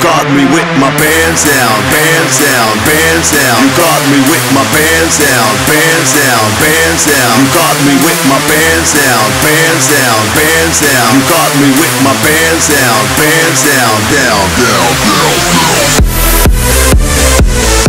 got me with my pants down, pants down, pants down. You got me with my pants down, pants down, pants down. You got me with my pants down, pants down, pants down. You got me with my pants down, pants down, down, down, down, down.